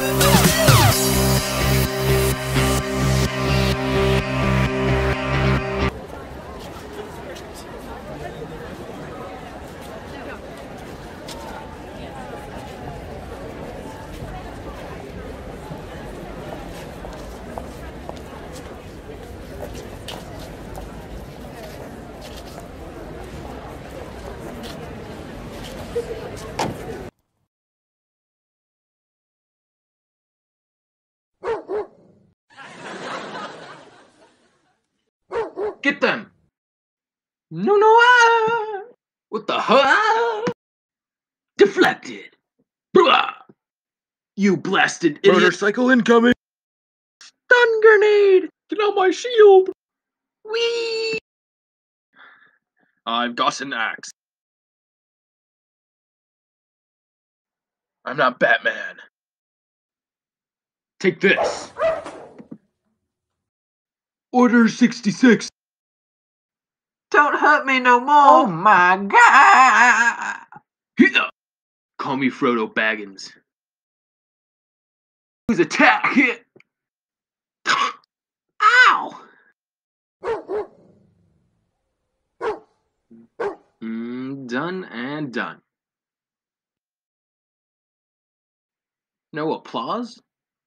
Get them! No, no, ah! What the hell? Deflected! Blah! You blasted idiot! Motorcycle incoming! Stun grenade! Get out my shield! Whee! I've got an axe. I'm not Batman. Take this. Order 66. Don't hurt me no more. Oh my god. Here. Call me Frodo Baggins. Who's attack hit? Ow! Done and done. No applause?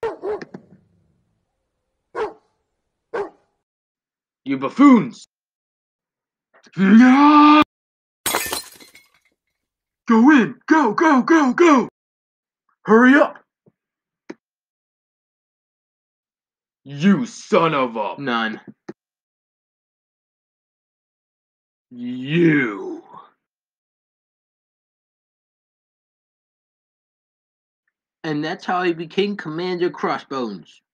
You buffoons! No! Go in! Go, go, go, go! Hurry up! You son of a... None. You. And that's how he became Commander Crossbones.